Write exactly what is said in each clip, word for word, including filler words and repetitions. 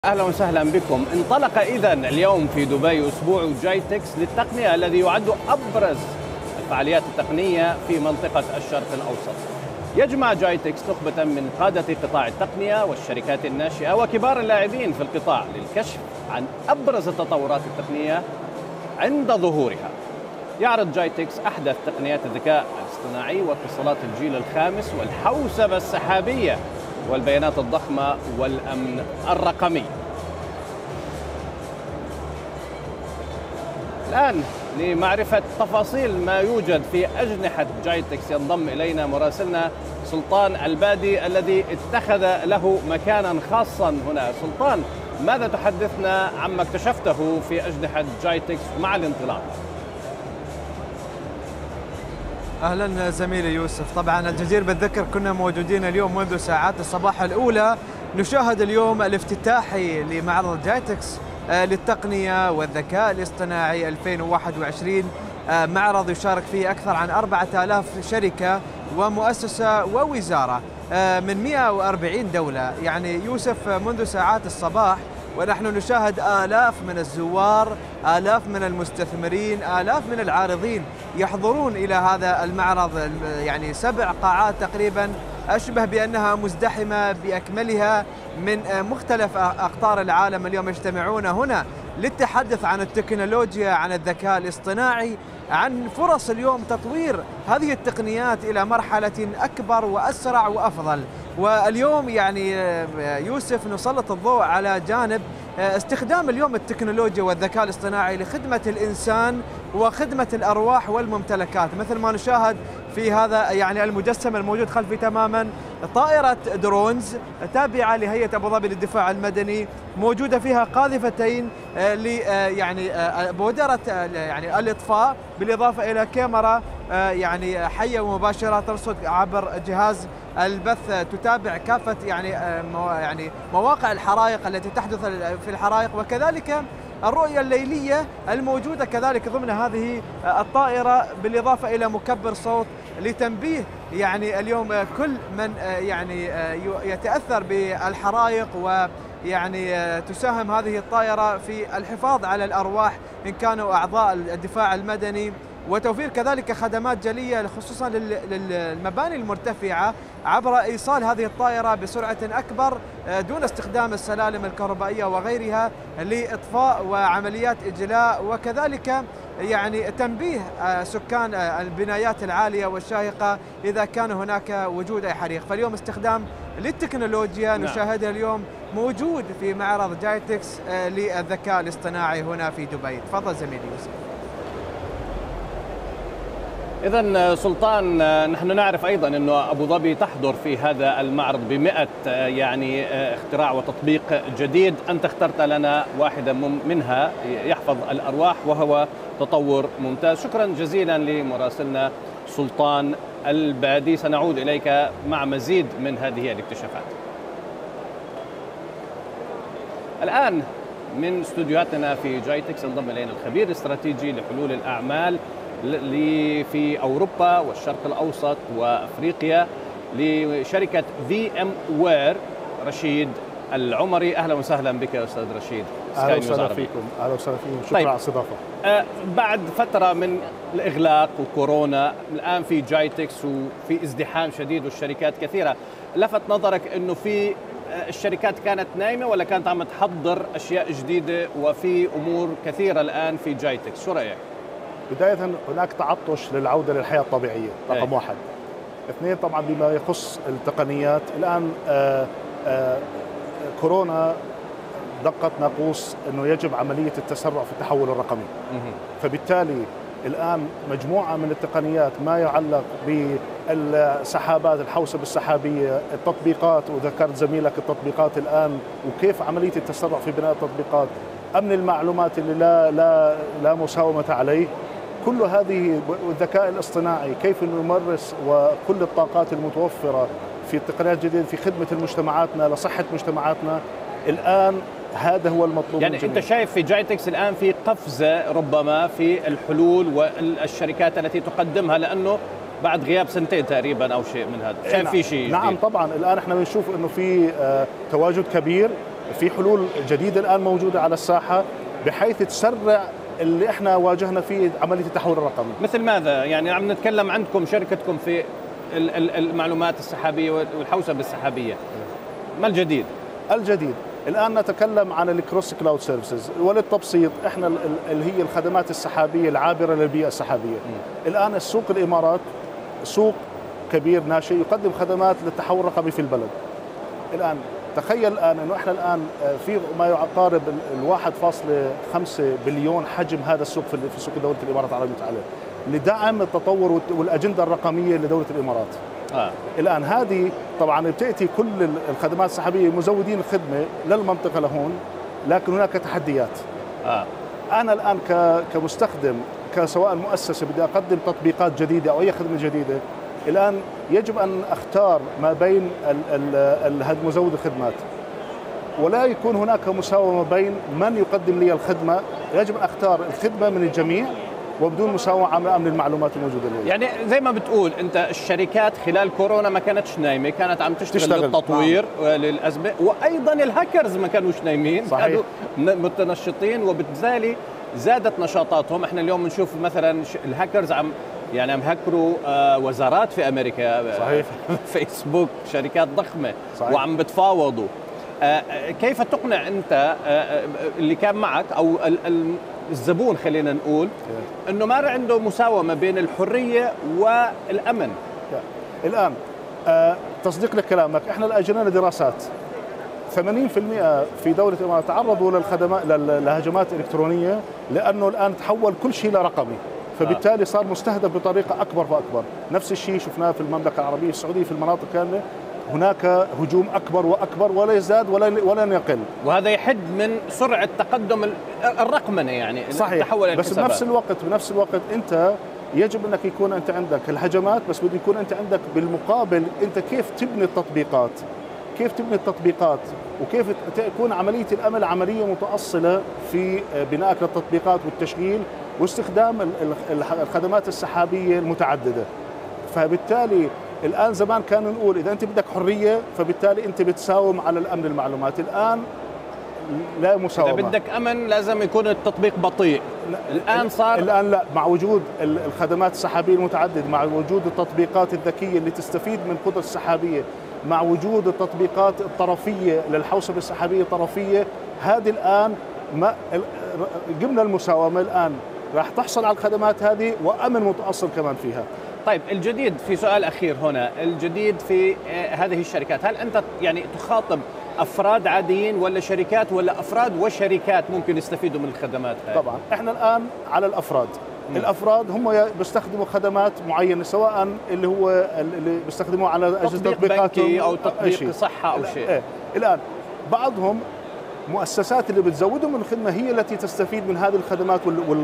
أهلا وسهلا بكم. انطلق إذن اليوم في دبي أسبوع جايتكس للتقنية الذي يعد أبرز الفعاليات التقنية في منطقة الشرق الأوسط. يجمع جايتكس نخبة من قادة قطاع التقنية والشركات الناشئة وكبار اللاعبين في القطاع للكشف عن أبرز التطورات التقنية عند ظهورها. يعرض جايتكس أحدث تقنيات الذكاء الاصطناعي واتصالات الجيل الخامس والحوسبة السحابية والبيانات الضخمة والأمن الرقمي. الآن لمعرفة تفاصيل ما يوجد في أجنحة جايتكس ينضم إلينا مراسلنا سلطان البادي الذي اتخذ له مكانا خاصا هنا. سلطان، ماذا تحدثنا عما اكتشفته في أجنحة جايتكس مع الانطلاق؟ أهلا زميلي يوسف. طبعا الجدير بالذكر كنا موجودين اليوم منذ ساعات الصباح الأولى نشاهد اليوم الافتتاحي لمعرض جايتكس للتقنية والذكاء الاصطناعي ألفين وواحد وعشرين، معرض يشارك فيه أكثر عن أربعة آلاف شركة ومؤسسة ووزارة من مئة وأربعين دولة. يعني يوسف منذ ساعات الصباح ونحن نشاهد آلاف من الزوار، آلاف من المستثمرين، آلاف من العارضين يحضرون إلى هذا المعرض. يعني سبع قاعات تقريبا أشبه بأنها مزدحمة بأكملها من مختلف أقطار العالم. اليوم يجتمعون هنا للتحدث عن التكنولوجيا، عن الذكاء الاصطناعي، عن فرص اليوم تطوير هذه التقنيات إلى مرحلة أكبر وأسرع وأفضل. واليوم يعني يوسف نسلط الضوء على جانب استخدام اليوم التكنولوجيا والذكاء الاصطناعي لخدمة الإنسان وخدمة الأرواح والممتلكات، مثل ما نشاهد في هذا يعني المجسم الموجود خلفي تماما. طائرة درونز تابعة لهيئة أبو ظبي للدفاع المدني، موجودة فيها قاذفتين ل يعني بودرة يعني الإطفاء، بالإضافة إلى كاميرا يعني حية ومباشرة ترصد عبر جهاز البث، تتابع كافة يعني يعني مواقع الحرائق التي تحدث في الحرائق، وكذلك الرؤية الليلية الموجودة كذلك ضمن هذه الطائرة، بالإضافة إلى مكبر صوت لتنبيه يعني اليوم كل من يعني يتأثر بالحرائق، ويعني تساهم هذه الطائرة في الحفاظ على الأرواح إن كانوا أعضاء الدفاع المدني، وتوفير كذلك خدمات جلية خصوصا للمباني المرتفعة عبر إيصال هذه الطائرة بسرعة أكبر دون استخدام السلالم الكهربائية وغيرها لإطفاء وعمليات إجلاء، وكذلك يعني تنبيه سكان البنايات العالية والشاهقة إذا كان هناك وجود أي حريق. فاليوم استخدام للتكنولوجيا نشاهدها اليوم موجود في معرض جايتكس للذكاء الاصطناعي هنا في دبي. تفضل زميلي يوسف. إذن سلطان، نحن نعرف أيضا أنه أبو ظبي تحضر في هذا المعرض بمئة يعني اختراع وتطبيق جديد. أنت اخترت لنا واحدة منها يحفظ الأرواح وهو تطور ممتاز. شكرا جزيلا لمراسلنا سلطان البادي. سنعود إليك مع مزيد من هذه الاكتشافات. الآن من استوديوهاتنا في جايتكس انضم إلينا الخبير الاستراتيجي لحلول الأعمال في أوروبا والشرق الأوسط وأفريقيا لشركة في ام وير، رشيد العمري. أهلا وسهلا بك يا أستاذ رشيد. أهلا وسهلا فيكم. أهلا وسهلا فيكم. شكرا طيب. على الاستضافة. آه بعد فترة من الإغلاق وكورونا، الآن في جايتكس وفي ازدحام شديد والشركات كثيرة، لفت نظرك أنه في الشركات كانت نايمة ولا كانت عم تحضر أشياء جديدة وفي أمور كثيرة الآن في جايتكس؟ شو رأيك؟ بداية هناك تعطش للعودة للحياة الطبيعية، رقم أي. واحد. اثنين، طبعا بما يخص التقنيات، الآن آآ آآ كورونا دقت ناقوس أنه يجب عملية التسرع في التحول الرقمي. فبالتالي الآن مجموعة من التقنيات ما يعلق بالسحابات، الحوسبة السحابية، التطبيقات، وذكرت زميلك التطبيقات الآن وكيف عملية التسرع في بناء التطبيقات، أمن المعلومات اللي لا لا لا مساومة عليه، كل هذه، والذكاء الاصطناعي كيف نمارس، وكل الطاقات المتوفرة في التقنيات الجديدة في خدمة المجتمعاتنا لصحة مجتمعاتنا. الآن هذا هو المطلوب. يعني أنت شايف في جايتكس الآن في قفزة ربما في الحلول والشركات التي تقدمها، لأنه بعد غياب سنتين تقريبا أو شيء من هذا، شايف في شيء نعم جديد. طبعا الآن احنا بنشوف أنه في تواجد كبير في حلول جديده الان موجوده على الساحه بحيث تسرع اللي احنا واجهنا فيه عمليه التحول الرقمي. مثل ماذا؟ يعني عم نتكلم عندكم شركتكم في المعلومات السحابيه والحوسبه السحابيه. ما الجديد؟ الجديد الان نتكلم عن الكروس كلاود سيرفيسز، وللتبسيط احنا اللي هي الخدمات السحابيه العابره للبيئه السحابيه. م. الان السوق الامارات سوق كبير ناشئ يقدم خدمات للتحول الرقمي في البلد. الان تخيل الان انه احنا الان في ما يقارب ال واحد فاصلة خمسة بليون حجم هذا السوق في سوق دوله الامارات العربيه المتحده لدعم التطور والاجنده الرقميه لدوله الامارات. آه. الان هذه طبعا بتاتي كل الخدمات السحابيه مزودين الخدمه للمنطقه لهون، لكن هناك تحديات. آه. انا الان كمستخدم كسواء مؤسسه بدي اقدم تطبيقات جديده او اي خدمه جديده، الان يجب ان اختار ما بين مزود الخدمات، ولا يكون هناك مساومه بين من يقدم لي الخدمه. يجب ان اختار الخدمه من الجميع وبدون مساومه مع امن المعلومات الموجوده لدي. يعني زي ما بتقول انت الشركات خلال كورونا ما كانتش نايمه، كانت عم تشتغل, تشتغل. للتطوير نعم. للازمه، وايضا الهاكرز ما كانوش نايمين، صحيح. كانوا متنشطين وبالتالي زادت نشاطاتهم. احنا اليوم بنشوف مثلا الهاكرز عم يعني عم هكروا وزارات في امريكا، صحيح. فيسبوك، شركات ضخمه، صحيح. وعم بتفاوضوا. كيف تقنع انت اللي كان معك او الزبون خلينا نقول انه ما عنده مساومه بين الحريه والامن؟ الان تصديق لكلامك، احنا اجرينا دراسات ثمانين بالمئة في دوله الامارات تعرضوا للخدمات لهجمات الكترونيه لانه الان تحول كل شيء لرقمي، فبالتالي صار مستهدف بطريقه اكبر فاكبر. نفس الشيء شفناه في المملكه العربيه السعوديه في المناطق كامله، هناك هجوم اكبر واكبر ولا يزداد ولا ولن يقل، وهذا يحد من سرعه تقدم الرقمنه يعني. صحيح. التحول بس بنفس الوقت بنفس الوقت انت يجب انك يكون انت عندك الهجمات، بس بده يكون انت عندك بالمقابل انت كيف تبني التطبيقات، كيف تبني التطبيقات وكيف تكون عمليه الامن عمليه متاصله في بنائك للتطبيقات والتشغيل واستخدام الخدمات السحابيه المتعدده. فبالتالي الان زمان كان نقول اذا انت بدك حريه فبالتالي انت بتساوم على الامن المعلومات، الان لا مساومه. اذا بدك امن لازم يكون التطبيق بطيء. الان صار الان لا، مع وجود الخدمات السحابيه المتعدده، مع وجود التطبيقات الذكيه اللي تستفيد من القدره السحابيه، مع وجود التطبيقات الطرفيه للحوسبه السحابيه الطرفيه، هذه الان ما جبنا المساومه. الان راح تحصل على الخدمات هذه وامن متاصل كمان فيها. طيب الجديد، في سؤال اخير هنا، الجديد في هذه الشركات، هل انت يعني تخاطب افراد عاديين ولا شركات، ولا افراد وشركات ممكن يستفيدوا من الخدمات هذه؟ طبعا احنا الان على الافراد. م. الافراد هم بيستخدموا خدمات معينه، سواء اللي هو اللي بيستخدموه على اجهزه تطبيقاتهم او تطبيق صحه او شيء. ايه. الان بعضهم مؤسسات اللي بتزودهم من الخدمه هي التي تستفيد من هذه الخدمات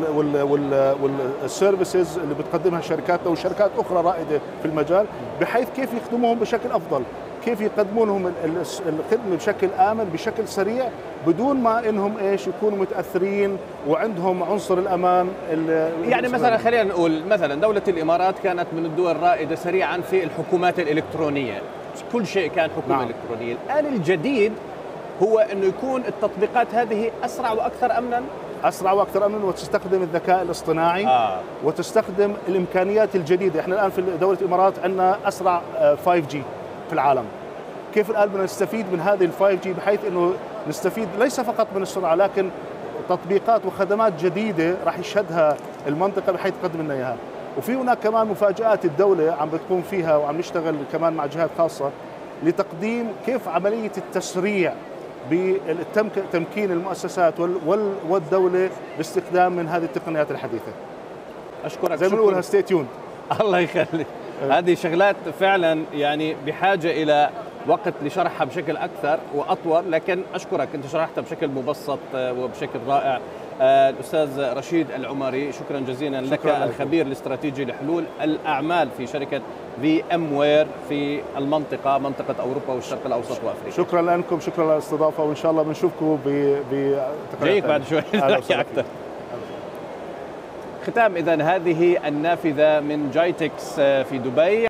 والسيرفيسز اللي بتقدمها شركاتنا وشركات اخرى رائده في المجال، بحيث كيف يخدموهم بشكل افضل، كيف يقدمون لهم الخدمه بشكل امن بشكل سريع بدون ما انهم ايش يكونوا متاثرين وعندهم عنصر الامان. يعني مثلا خلينا نقول مثلا دوله الامارات كانت من الدول الرائده سريعا في الحكومات الالكترونيه، كل شيء كان حكومه نعم. الكترونيه. الان الجديد هو انه يكون التطبيقات هذه اسرع واكثر امنا، اسرع واكثر امنا، وتستخدم الذكاء الاصطناعي آه. وتستخدم الامكانيات الجديده. احنا الان في دوله الامارات عندنا اسرع فايف جي في العالم. كيف الان بدنا نستفيد من هذه الفايف جي بحيث انه نستفيد ليس فقط من السرعه، لكن تطبيقات وخدمات جديده راح يشهدها المنطقه بحيث تقدم لنا اياها. وفي هناك كمان مفاجات الدوله عم بتقوم فيها، وعم نشتغل كمان مع جهات خاصه لتقديم كيف عمليه التسريع بتمكين المؤسسات والدولة باستخدام من هذه التقنيات الحديثة. أشكرك. زي ما بنقولها ستي تيوند. الله يخليك. هذه شغلات فعلا يعني بحاجة إلى وقت لشرحها بشكل أكثر وأطول، لكن أشكرك أنت شرحتها بشكل مبسط وبشكل رائع. الأستاذ رشيد العمري، شكرا جزيلا لك، الخبير الاستراتيجي لحلول الأعمال في شركة في ام وير في المنطقة، منطقة أوروبا والشرق الأوسط وأفريقيا. شكرا لكم، شكرا على الاستضافة، وإن شاء الله بنشوفكم ب جايك بعد شوي نحكي أكثر. ختام إذن هذه النافذة من جايتكس في دبي.